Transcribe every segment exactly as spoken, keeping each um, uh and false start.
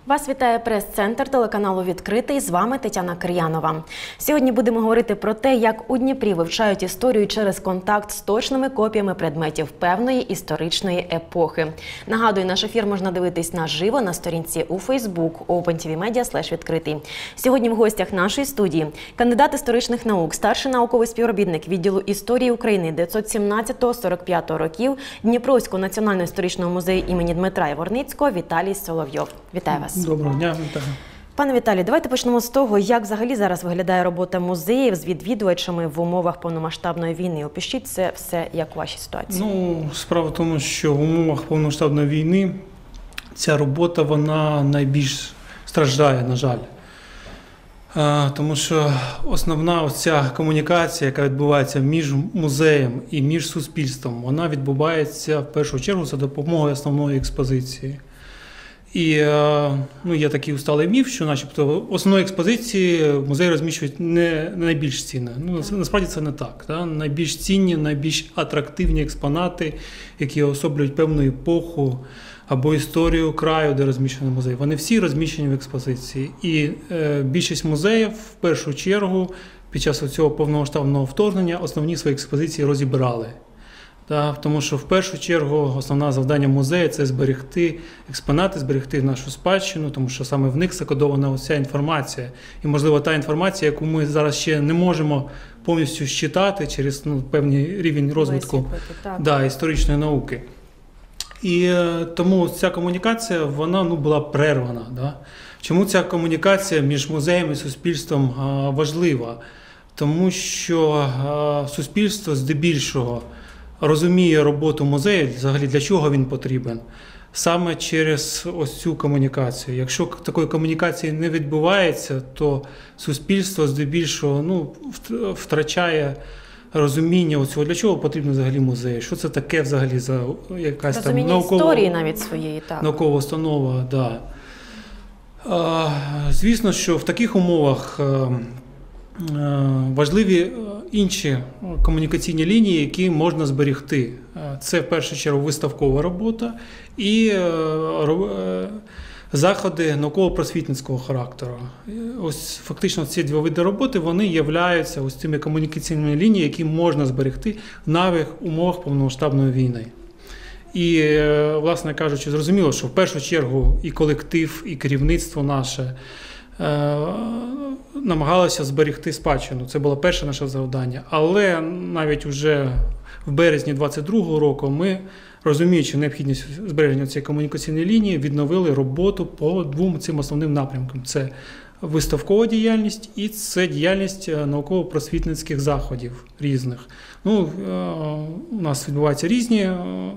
Вас вітає прес-центр телеканалу «Відкритий». З вами Тетяна Кир'янова. Сьогодні будемо говорити про те, як у Дніпрі вивчають історію через контакт з точними копіями предметів певної історичної епохи. Нагадую, наш ефір можна дивитись наживо на сторінці у Facebook OpenTVMedia слеш відкритий. Сьогодні в гостях нашої студії кандидат історичних наук, старший науковий співробітник відділу історії України дев'ятсот сімнадцятого — сорок п'ятого років Дніпровського національного історичного музею імені Дмитра Яворницького Віталій Соловйов. Вітаю вас. Доброго дня, вітаю. Пане Віталій, давайте почнемо з того, як взагалі зараз виглядає робота музеїв з відвідувачами в умовах повномасштабної війни. Опишіть це все, як у вашій ситуації. Ну, справа в тому, що в умовах повномасштабної війни ця робота, вона найбільш страждає, на жаль. А, тому що основна оця комунікація, яка відбувається між музеєм і між суспільством, вона відбувається в першу чергу за допомогою основної експозиції. І ну, є такий усталий міф, що начебто основної експозиції музей розміщують не найбільш цінні. Ну, насправді це не так. Да? Найбільш цінні, найбільш атрактивні експонати, які особлюють певну епоху або історію краю, де розміщений музей, вони всі розміщені в експозиції. І е, більшість музеїв в першу чергу під час цього повномасштабного вторгнення основні свої експозиції розібрали. Так, тому що в першу чергу основне завдання музею – це зберегти експонати, зберегти нашу спадщину, тому що саме в них закодована оця інформація. І, можливо, та інформація, яку ми зараз ще не можемо повністю считати через ну, певний рівень розвитку да, історичної науки. І е, тому ця комунікація, вона ну, була перервана. Да? Чому ця комунікація між музеєм і суспільством е, важлива? Тому що е, суспільство здебільшого розуміє роботу музею, взагалі для чого він потрібен, саме через ось цю комунікацію. Якщо такої комунікації не відбувається, то суспільство здебільшого ну, втрачає розуміння оцього, для чого потрібен взагалі музей, що це таке взагалі за якась там наукова, історії навіть своєї, так. наукова установа. Да. А, звісно, що в таких умовах важливі інші комунікаційні лінії, які можна зберегти. Це, в першу чергу, виставкова робота і заходи науково-просвітницького характеру. Ось фактично ці два види роботи, вони являються ось цими комунікаційними лініями, які можна зберегти в нових умовах повномасштабної війни. І, власне кажучи, зрозуміло, що в першу чергу і колектив, і керівництво наше намагалися зберегти спадщину. Це було перше наше завдання. Але навіть вже в березні двадцять другого року ми, розуміючи необхідність збереження цієї комунікаційної лінії, відновили роботу по двом цим основним напрямкам. Це виставкова діяльність і це діяльність науково-просвітницьких заходів різних. Ну, у нас відбуваються різні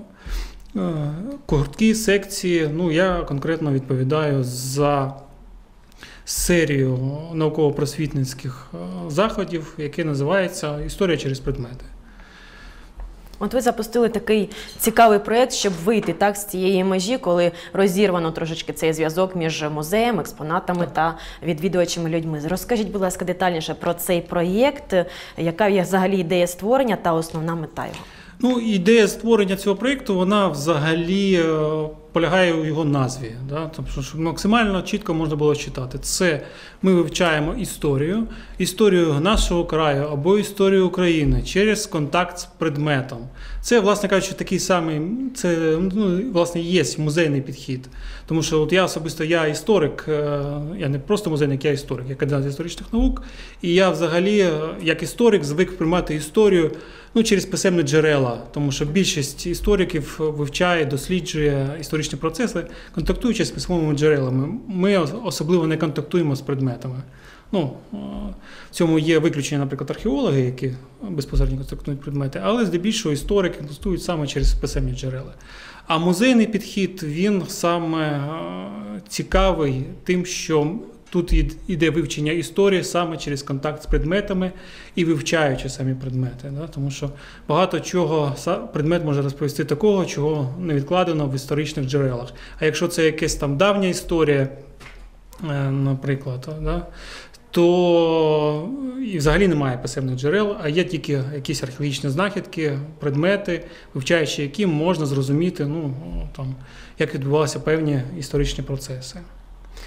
гуртки, секції. Ну, я конкретно відповідаю за серію науково-просвітницьких заходів, яке називається «Історія через предмети». От ви запустили такий цікавий проєкт, щоб вийти так, з цієї межі, коли розірвано трошечки цей зв'язок між музеєм, експонатами так. та відвідувачами людьми. Розкажіть, будь ласка, детальніше про цей проєкт, яка є взагалі ідея створення та основна мета його? Ну, ідея створення цього проєкту, вона взагалі полягає у його назві. Да? Тобто, щоб максимально чітко можна було читати. Це ми вивчаємо історію, історію нашого краю або історію України через контакт з предметом. Це, власне кажучи, такий самий, це, ну, власне, є музейний підхід. Тому що от я особисто, я історик, я не просто музейник, я історик, я кандидат історичних наук, і я взагалі, як історик, звик приймати історію ну, через писемні джерела, тому що більшість істориків вивчає, досліджує історичні процеси, контактуючи з письмовими джерелами. Ми особливо не контактуємо з предметами. Ну, в цьому є виключення, наприклад, археологи, які безпосередньо контактують предмети, але здебільшого історики контактують саме через писемні джерела. А музейний підхід, він саме цікавий тим, що тут йде вивчення історії саме через контакт з предметами і вивчаючи самі предмети. Да? Тому що багато чого предмет може розповісти такого, чого не відкладено в історичних джерелах. А якщо це якась там давня історія, наприклад, да? то і взагалі немає писемних джерел, а є тільки якісь археологічні знахідки, предмети, вивчаючи які можна зрозуміти, ну, там, як відбувалися певні історичні процеси.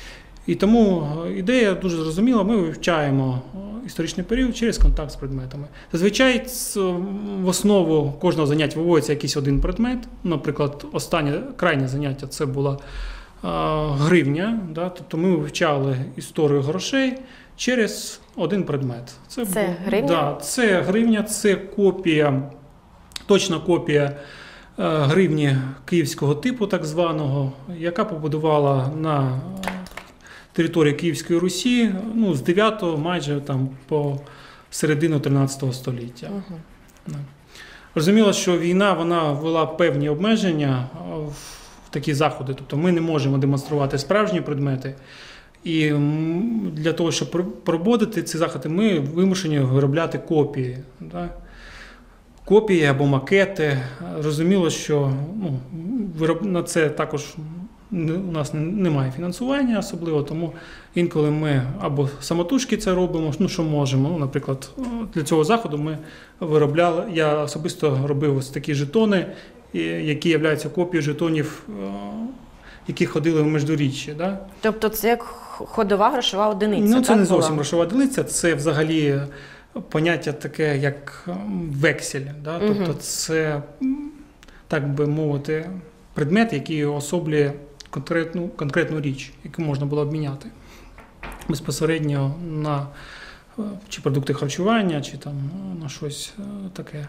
І тому ідея дуже зрозуміла, ми вивчаємо історичний період через контакт з предметами. Зазвичай в основу кожного заняття виводиться якийсь один предмет. Наприклад, останнє, крайнє заняття це була гривня, да? Тобто ми вивчали історію грошей через один предмет. Це, це був, гривня? Да, це гривня, це копія, точна копія гривні київського типу, так званого, яка побудувала на території Київської Русі, ну, з дев'ятого майже там по середину тринадцятого століття. Угу. Да. Розуміло, що війна, вона ввела певні обмеження в такі заходи, тобто ми не можемо демонструвати справжні предмети, і для того, щоб проводити ці заходи, ми вимушені виробляти копії. Да? Копії або макети. Розуміло, що ну, на це також у нас немає фінансування особливо, тому інколи ми або самотужки це робимо, ну що можемо. Ну, наприклад, для цього заходу ми виробляли, я особисто робив ось такі жетони, які являються копією жетонів, які ходили в Междуріччі. Да? Тобто це як ходова грошова одиниця? Ну, це так, не зовсім була? грошова одиниця, це взагалі поняття таке, як вексель. Да? Угу. Тобто це, так би мовити, предмет, який особлює конкретну, конкретну річ, яку можна було обміняти безпосередньо на чи продукти харчування, чи там на щось таке.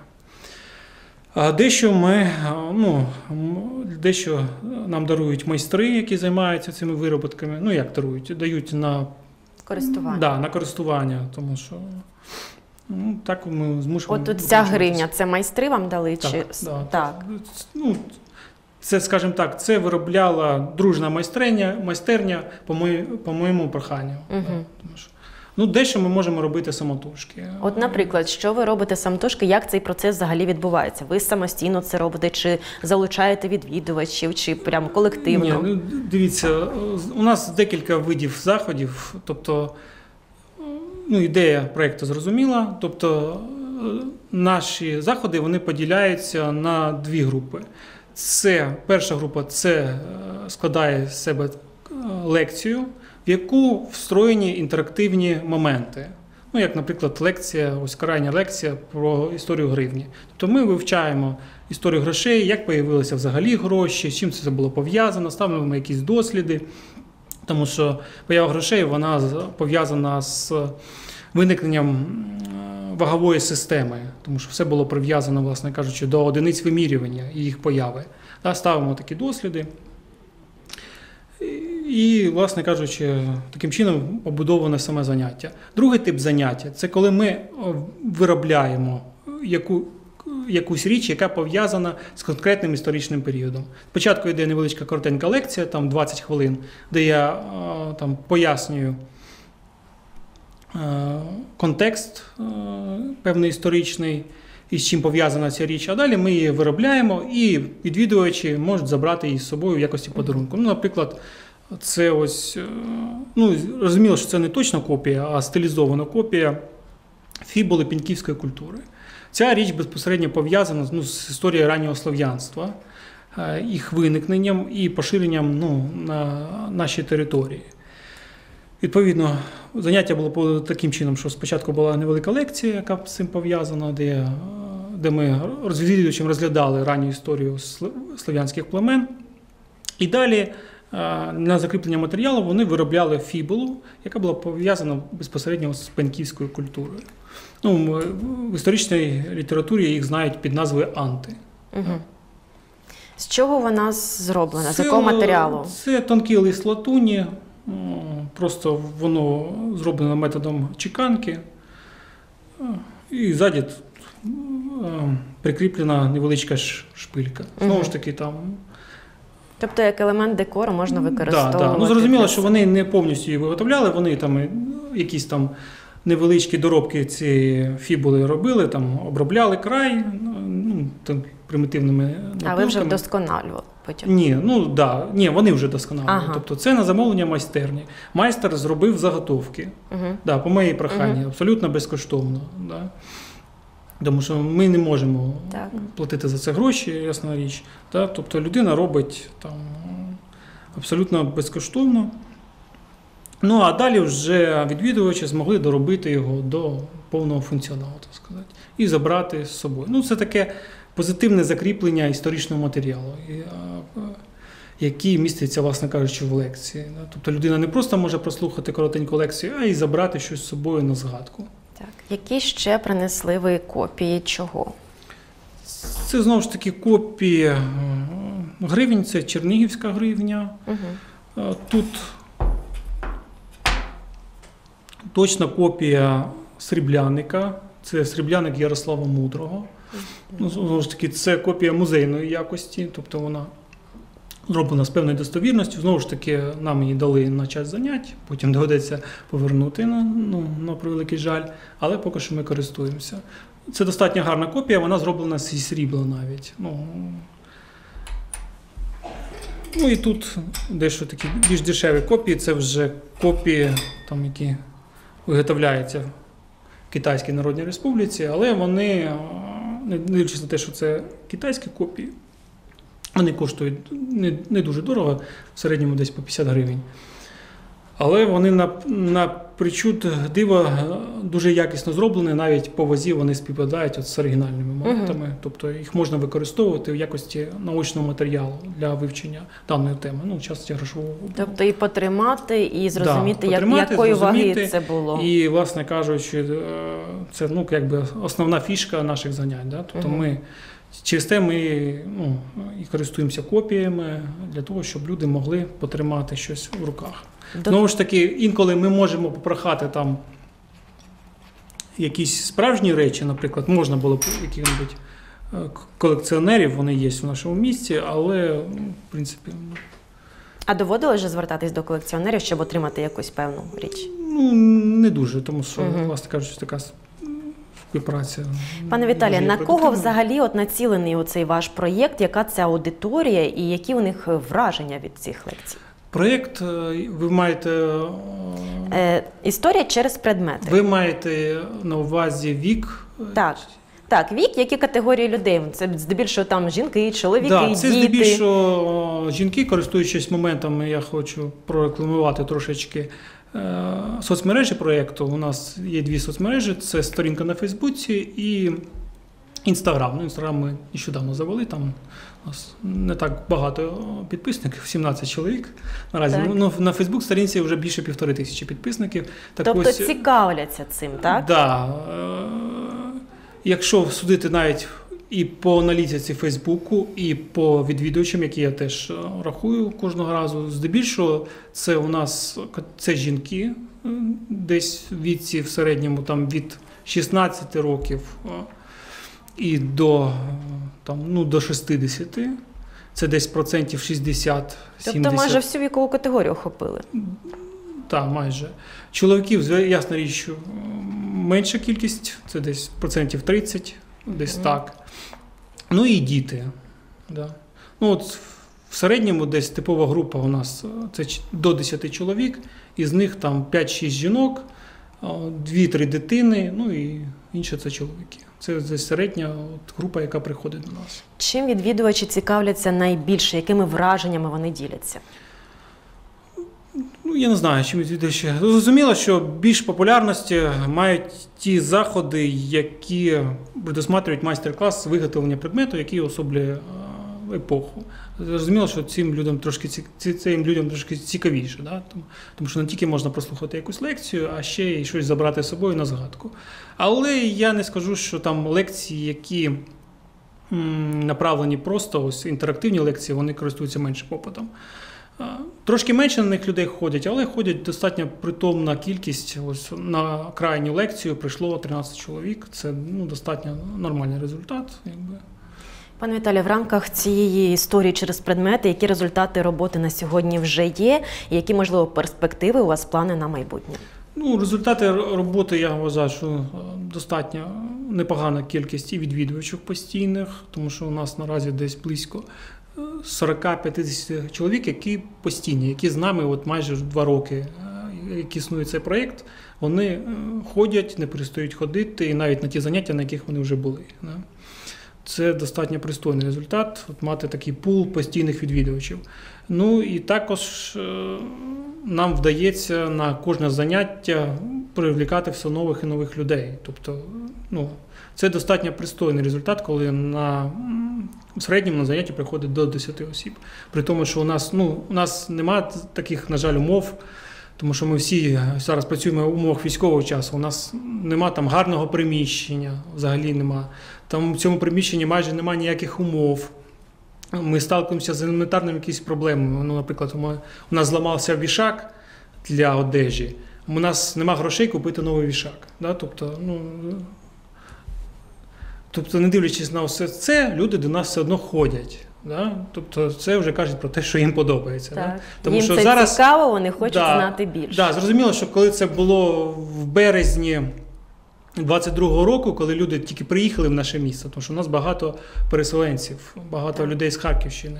А дещо ми, ну, дещо нам дарують майстри, які займаються цими вироботками. Ну, як дарують? Дають на користування. Да, на користування, тому що ну, так ми змушуємо. От ця гривня, це майстри вам дали? Так, чи... да, так. Ну, це, скажімо так, це виробляла дружна майстерня, майстерня по, мої, по моєму проханню. Угу. Да, тому що, ну, дещо ми можемо робити самотужки. От, наприклад, що ви робите самотужки, як цей процес взагалі відбувається? Ви самостійно це робите, чи залучаєте відвідувачів, чи прямо колективно? Ні, ну, дивіться, у нас декілька видів заходів, тобто, ну, ідея проєкту зрозуміла, тобто наші заходи, вони поділяються на дві групи. Це, перша група, це складає з себе лекцію, в яку встроєні інтерактивні моменти. Ну, як, наприклад, лекція, ось крайня лекція про історію гривні. Тобто ми вивчаємо історію грошей, як з'явилися взагалі гроші, з чим це було пов'язано, ставимо якісь досліди, тому що поява грошей, вона пов'язана з виникненням вагової системи, тому що все було прив'язано, власне кажучи, до одиниць вимірювання і їх появи. Ставимо такі досліди. І, власне кажучи, таким чином побудоване саме заняття. Другий тип заняття – це коли ми виробляємо яку, якусь річ, яка пов'язана з конкретним історичним періодом. Спочатку йде невеличка коротенька лекція, там двадцять хвилин, де я там пояснюю контекст певний історичний, і з чим пов'язана ця річ, а далі ми її виробляємо, і відвідувачі можуть забрати її з собою в якості подарунку. Ну, наприклад, це ось, ну, розуміло, що це не точна копія, а стилізована копія фібули піньківської культури. Ця річ безпосередньо пов'язана, ну, з історією раннього слов'янства, їх виникненням і поширенням, ну, на нашій території. Відповідно, заняття було таким чином, що спочатку була невелика лекція, яка з цим пов'язана, де, де ми розвідувачем розглядали ранню історію слов'янських племен. І далі на закріплення матеріалу вони виробляли фібулу, яка була пов'язана безпосередньо з пеньківською культурою. Ну, в історичній літературі їх знають під назвою анти. Угу. З чого вона зроблена? З якого матеріалу? Це тонкий лист латуні, просто воно зроблено методом чеканки. І ззаді прикріплена невеличка шпилька. Знову угу. ж таки, там. Тобто як елемент декору можна використовувати? Так, да, да. Ну, зрозуміло, що вони не повністю її виготовляли, вони там якісь там невеличкі доробки цієї фібули робили, там обробляли край, ну, там, примітивними напилками. А ви вже вдосконалювали потім? Ні, ну да, ні, вони вже досконалювали. Ага. Тобто це на замовлення майстерні. Майстер зробив заготовки, угу. да, по моїй проханні, угу. абсолютно безкоштовно. Да. Тому що ми не можемо так. платити за це гроші, ясна річ. Да? Тобто людина робить там абсолютно безкоштовно. Ну, а далі вже відвідувачі змогли доробити його до повного функціоналу, так сказати, і забрати з собою. Ну, це таке позитивне закріплення історичного матеріалу, який міститься, власне кажучи, в лекції. Тобто людина не просто може прослухати коротеньку лекцію, а й забрати щось з собою на згадку. Так. Які ще принесли ви копії чого? Це, знову ж таки, копії гривень, це чернігівська гривня. Угу. Тут точна копія срібляника, це срібляник Ярослава Мудрого. Ну, знову ж таки, це копія музейної якості, тобто вона зроблена з певною достовірністю. Знову ж таки, нам її дали на час занять, потім доведеться повернути, на, ну, на превеликий жаль, але поки що ми користуємося. Це достатньо гарна копія, вона зроблена зі срібла навіть. Ну, ну і тут дещо такі більш дешеві копії, це вже копії, там, які виготовляються в Китайській Народній Республіці, але вони, не дивлячись на те, що це китайські копії, вони коштують не, не дуже дорого, в середньому десь по п'ятдесят гривень. Але вони на, на причуд диво дуже якісно зроблені, навіть по вазі вони співпадають от з оригінальними монетами. Uh-huh. Тобто їх можна використовувати в якості научного матеріалу для вивчення даної теми, ну, в частності грошового обігу. Тобто і потримати, і зрозуміти, да, потримати, як, якої зрозуміти, ваги це було. І, власне кажучи, це, ну, якби основна фішка наших занять. Да? Тобто uh-huh. ми через те ми, ну, і користуємося копіями для того, щоб люди могли потримати щось в руках. До... Знову ж таки, інколи ми можемо попрохати там якісь справжні речі, наприклад, можна було б яких-небудь колекціонерів, вони є в нашому місті, але, ну, в принципі... А доводилось же звертатись до колекціонерів, щоб отримати якусь певну річ? Ну, не дуже, тому що, угу. власне кажучи, така співпраця. Пане Віталію, на кого взагалі от націлений оцей ваш проєкт, яка це аудиторія і які у них враження від цих лекцій? Проєкт, ви маєте... Е, історія через предмети. Ви маєте на увазі вік? Так. Так, вік, які категорії людей? Це здебільшого там жінки, чоловіки, да, діти. Це здебільшого жінки, користуючись моментами, я хочу прорекламувати трошечки соцмережі проєкту. У нас є дві соцмережі, це сторінка на Фейсбуці і Інстаграм. Ну, Інстаграм ми нещодавно завели, там у нас не так багато підписників, сімнадцять чоловік наразі. Ну, на Фейсбук-сторінці вже більше півтори тисячі підписників. Так тобто ось, цікавляться цим, так? Да. Якщо судити навіть і по аналітиці Фейсбуку, і по відвідувачам, які я теж рахую кожного разу, здебільшого це у нас це жінки, десь в віці в середньому там від шістнадцяти років і до, там, ну, до шістдесяти. Це десь процентів шістдесят-сімдесят. Тобто майже всю вікову категорію охопили? Так, майже. Чоловіків, ясна річ, менша кількість, це десь процентів тридцять, десь mm. так. Ну і діти. Да. Ну, от в середньому десь типова група у нас це до десяти чоловік, із них там п'ять-шість жінок, дві-три дитини, ну і інше це чоловіки. Це десь середня от група, яка приходить до нас. Чим відвідувачі цікавляться найбільше? Якими враженнями вони діляться? Ну, я не знаю, чим відвідувачі. Зрозуміло, що більш популярності мають ті заходи, які предусматривають майстер-клас виготовлення предмету, який особлює епоху. Зрозуміло, що цим людям трошки, цим людям трошки цікавіше, да? тому, тому що не тільки можна прослухати якусь лекцію, а ще й щось забрати з собою на згадку. Але я не скажу, що там лекції, які м, направлені просто, ось інтерактивні лекції, вони користуються меншим попитом. Трошки менше на них людей ходять, але ходять достатньо притомна кількість. Ось на крайню лекцію прийшло тринадцять чоловік. Це, ну, достатньо нормальний результат. Якби. Пане Віталію, в рамках цієї історії через предмети, які результати роботи на сьогодні вже є, і які, можливо, перспективи у вас, плани на майбутнє? Ну, результати роботи, я вважаю, що достатньо непогана кількість і відвідувачів постійних, тому що у нас наразі десь близько сорок-п'ятдесят чоловік, які постійні, які з нами от майже два роки, як існує цей проєкт, вони ходять, не перестають ходити, і навіть на ті заняття, на яких вони вже були. це достатньо пристойний результат, от мати такий пул постійних відвідувачів. Ну і також нам вдається на кожне заняття привлікати все нових і нових людей. Тобто, ну, це достатньо пристойний результат, коли на, в середньому на заняття приходить до десяти осіб. При тому, що у нас, ну, у нас немає таких, на жаль, умов, тому що ми всі зараз працюємо в умовах військового часу. У нас нема там гарного приміщення, взагалі нема. Там в цьому приміщенні майже немає ніяких умов. Ми сталкуємося з елементарними якісь проблемами. Ну, наприклад, у нас зламався вішак для одежі. У нас нема грошей купити новий вішак. Да? Тобто, ну, тобто, не дивлячись на все це, люди до нас все одно ходять. Да? Тобто це вже кажуть про те, що їм подобається. Так. Да? Тому їм що це зараз, цікаво, вони хочуть да, знати більше. Да, зрозуміло, що коли це було в березні двадцять другого року, коли люди тільки приїхали в наше місто, тому що у нас багато переселенців, багато так. людей з Харківщини.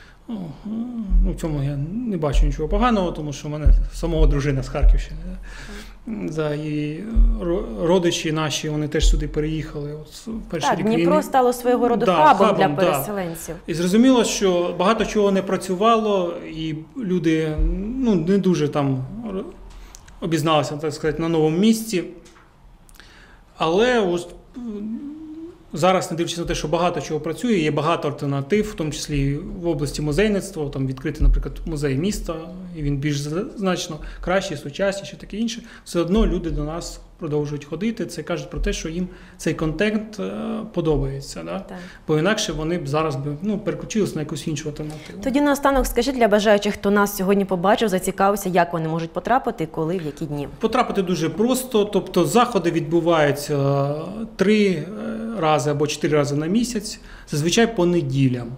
Ну, в цьому я не бачу нічого поганого, тому що в мене самого дружина з Харківщини. Да, і родичі наші, вони теж сюди переїхали. От, перший так, рік Дніпро війни. стало свого роду да, хабом, хабом для переселенців. Да. І зрозуміло, що багато чого не працювало, і люди, ну, не дуже там обізналися, так сказати, на новому місці. Але ось зараз, не дивлячись на те, що багато чого працює, є багато альтернатив, в тому числі в області музейництва, там відкритий, наприклад, музей міста, і він більш значно кращий, сучасніший, таке інше. Все одно люди до нас продовжують ходити, це кажуть про те, що їм цей контент подобається. Да? Бо інакше вони б зараз би, ну, переключилися на якусь іншу альтернативу. Тоді наостанок скажіть для бажаючих, хто нас сьогодні побачив, зацікавився, як вони можуть потрапити, коли, в які дні? Потрапити дуже просто, тобто заходи відбуваються три рази або чотири рази на місяць, зазвичай по неділям.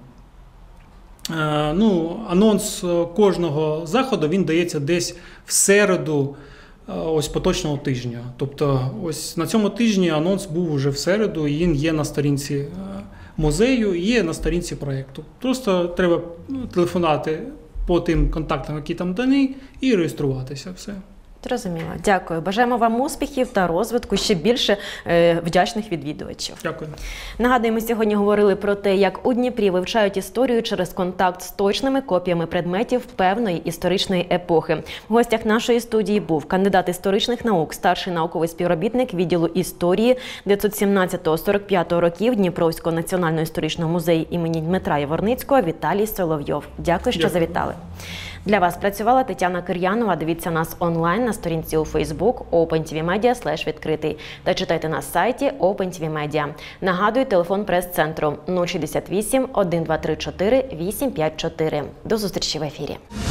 Е, ну, анонс кожного заходу, він дається десь в середу ось поточного тижня. Тобто ось на цьому тижні анонс був уже в середу, і він є на сторінці музею, і є на сторінці проєкту. Просто треба телефонувати по тим контактам, які там дані, і реєструватися. Все. Зрозуміло. Дякую. Бажаємо вам успіхів та розвитку, ще більше е, вдячних відвідувачів. Дякую. Нагадую, ми сьогодні говорили про те, як у Дніпрі вивчають історію через контакт з точними копіями предметів певної історичної епохи. В гостях нашої студії був кандидат історичних наук, старший науковий співробітник відділу історії дев'ятсот сімнадцятого - сорок п'ятого років Дніпровського національного історичного музею імені Дмитра Яворницького Віталій Соловйов. Дякую, що Дякую. завітали. Для вас працювала Тетяна Кир'янова. Дивіться нас онлайн на сторінці у Facebook OpenTVMedia слеш відкритий та читайте на сайті OpenTVMedia. Нагадую, телефон прес-центру нуль шістдесят вісім, один два три чотири, вісім п'ять чотири. До зустрічі в ефірі.